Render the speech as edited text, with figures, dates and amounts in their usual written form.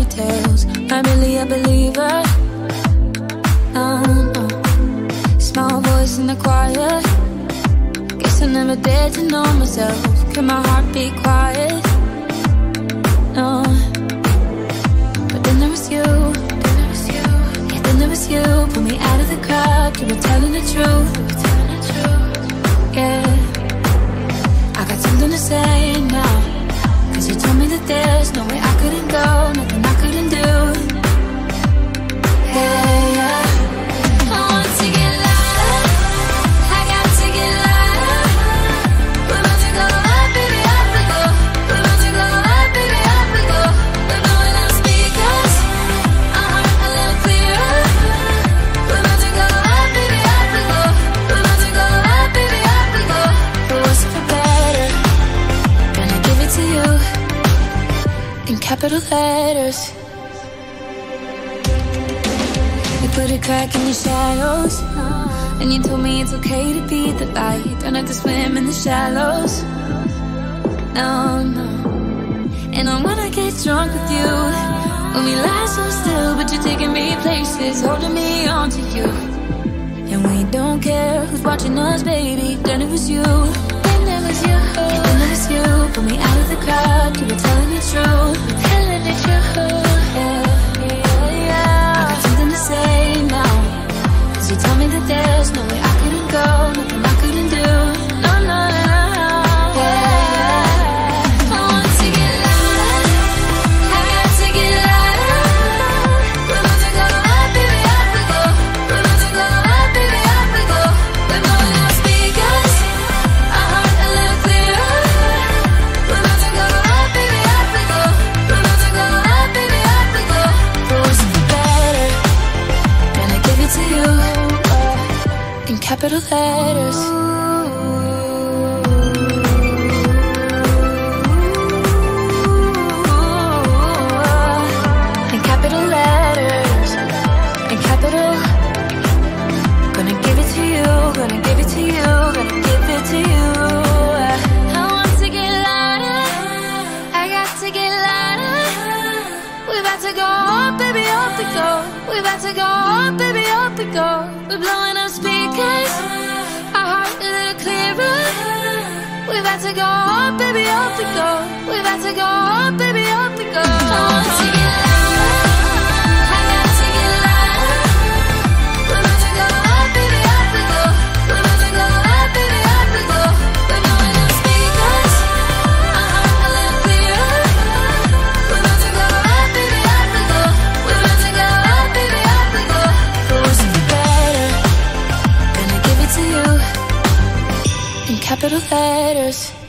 tales. Not really a believer. No, no. Small voice in the choir. Guess I never dared to know myself. Can my heart be quiet? No. But then there was you. Yeah, then there was you. Pull me out of the crowd. You were telling the truth. Yeah, I got something to say now. Cause you told me that there's no way I couldn't go, nothing I couldn't do. Hey, yeah. I want to get louder, I got to get louder. We're about to go up, baby, up we go. We're about to go up, baby, up we go. We're blowing out speakers, a little clearer. We're about to go up, baby, up we go. We're about to go up, baby, up we go. For worse or for better, gonna give it to you in capital letters. You put a crack in your shadows, and you told me it's okay to be the light. Don't have to swim in the shallows. No, no. And I wanna get drunk with you. When we lie so still, but you're taking me places, holding me on to you. And we don't care who's watching us, baby. Then it was you. Then it was you. Yeah, then it was you. Pull me out of the crowd. You were telling the truth. Telling the truth. Yeah, yeah, yeah. I got something to say now. Cause you told me that there's no way I couldn't go, nothing I couldn't do. No, no, no, no. Yeah. I want to get louder, I got to get louder. We're about to go up, baby, up we go. We're about to go up, baby, up we go. We're blowing out speakers, a little clearer. We're about to go up, baby, up we go. We're about to go up, baby, up we go. For worse or for better, gonna give it to you in capital letters. In capital letters. In capital. Gonna give it to you. Gonna give it to you. Gonna give it to you. I want to get louder, I got to get louder. We're about to go up, baby, up we go. We're about to go up, baby, up we go. We're blowing up speakers, our heart a little clearer. We're about to go up, baby, up we go. We're about to go up, baby, up we go. I want to get louder, I got to get louder. We're about to go up, baby, up we go. We're about to go up, baby, up we go. We're blowing up speakers, a little clearer. We're about to go up, baby, up we go. We're about to go up, baby, up we go. For worse or for better, gonna give it to you in capital letters.